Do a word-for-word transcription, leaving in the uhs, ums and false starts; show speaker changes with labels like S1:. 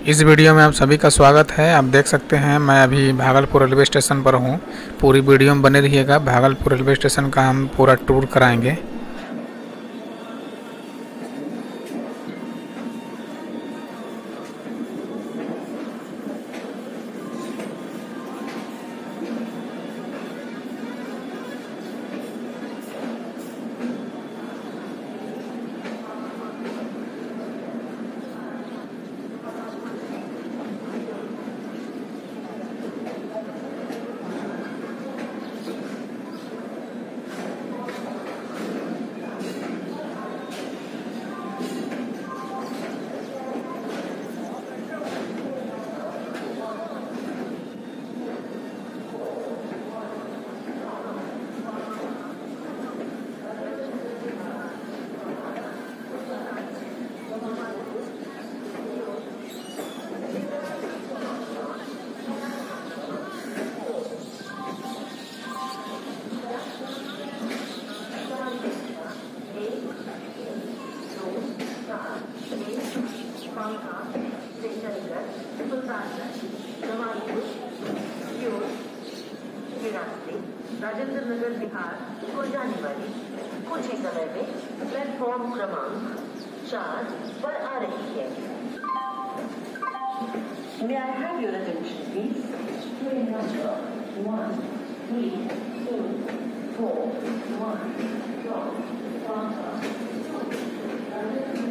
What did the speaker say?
S1: इस वीडियो में आप सभी का स्वागत है। आप देख सकते हैं मैं अभी भागलपुर रेलवे स्टेशन पर हूँ। पूरी वीडियो में बने रहिएगा। भागलपुर रेलवे स्टेशन का हम पूरा टूर कराएंगे।
S2: राजेंद्र नगर बिहार को जाने वाली कुछ ही समय में प्लेटफॉर्म क्रमांक चार पर आ रही है। May I have your attention, please? Train number one, three, two, four, one, from Bhagalpur.